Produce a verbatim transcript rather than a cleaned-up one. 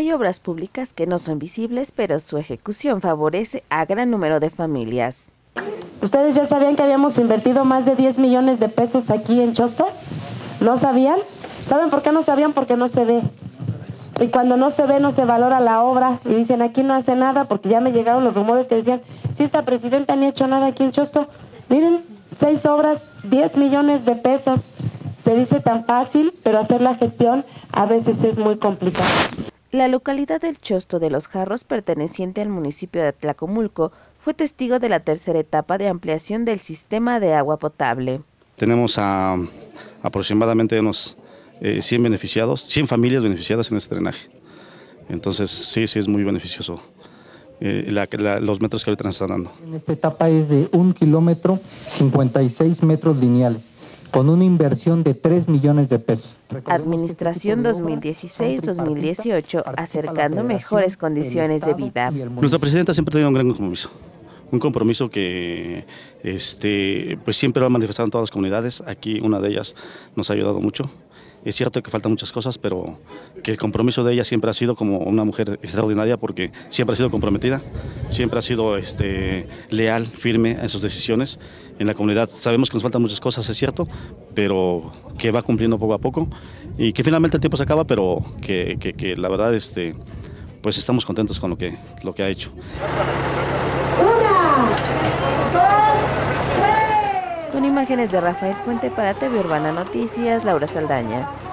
Hay obras públicas que no son visibles, pero su ejecución favorece a gran número de familias. ¿Ustedes ya sabían que habíamos invertido más de diez millones de pesos aquí en Chosto? ¿No sabían? ¿Saben por qué no sabían? Porque no se ve. Y cuando no se ve, no se valora la obra. Y dicen, aquí no hace nada, porque ya me llegaron los rumores que decían, si esta presidenta ni ha hecho nada aquí en Chosto. Miren, seis obras, diez millones de pesos. Se dice tan fácil, pero hacer la gestión a veces es muy complicado. La localidad del Chosto de los Jarros, perteneciente al municipio de Atlacomulco, fue testigo de la tercera etapa de ampliación del sistema de agua potable. Tenemos a, aproximadamente unos eh, cien beneficiados, cien familias beneficiadas en este drenaje. Entonces sí, sí es muy beneficioso eh, la, la, los metros que ahorita nos están dando. En esta etapa es de un kilómetro, cincuenta y seis metros lineales, con una inversión de tres millones de pesos. Administración dos mil dieciséis dos mil dieciocho, acercando mejores condiciones de vida. Nuestra presidenta siempre ha tenido un gran compromiso, un compromiso que este, pues siempre lo ha manifestado en todas las comunidades. Aquí una de ellas nos ha ayudado mucho. Es cierto que faltan muchas cosas, pero que el compromiso de ella siempre ha sido como una mujer extraordinaria, porque siempre ha sido comprometida, siempre ha sido este, leal, firme en sus decisiones en la comunidad. Sabemos que nos faltan muchas cosas, es cierto, pero que va cumpliendo poco a poco y que finalmente el tiempo se acaba, pero que, que, que la verdad este, pues estamos contentos con lo que, lo que ha hecho. Una, dos, tres. Con imágenes de Rafael Fuente para T V Urbana Noticias, Laura Saldaña.